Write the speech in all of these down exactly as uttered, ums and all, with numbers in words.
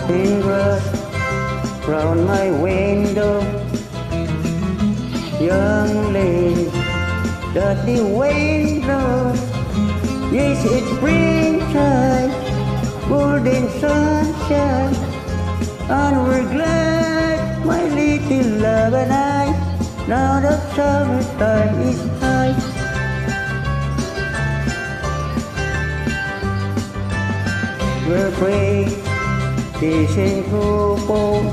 green grass round my window. Young lady, that the wind blows. Yes, it's springtime, golden sunshine, and we're glad, my little love and I, now that summertime is high. We're free, kissing coupon,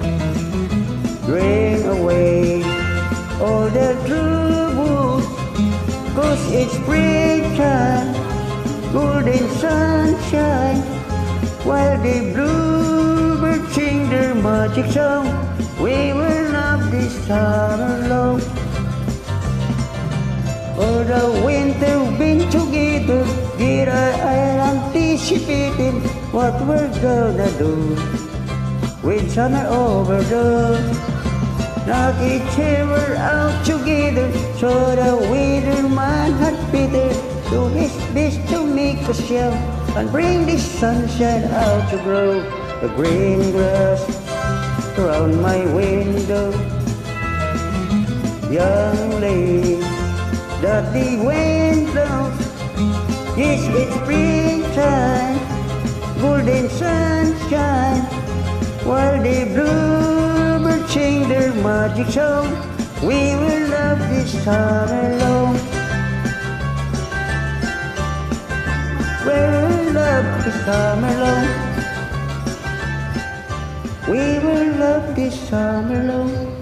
drain away all the troubles, 'cause it's springtime, golden sunshine, while the bluebirds sing their magic song. We will love this summer long. All the winter we've been together, did I, I anticipating what we're gonna do with summer over there. Knock each other out together, so the weatherman had better do his best to make us young and bring the sunshine out to grow. The green grass around my window. Young lady, that the wind blows. Yes, it's springtime, golden sunshine, while the bluebirds sing their magic song. We will love this summer long. We'll love this summer long. We will love this summer long.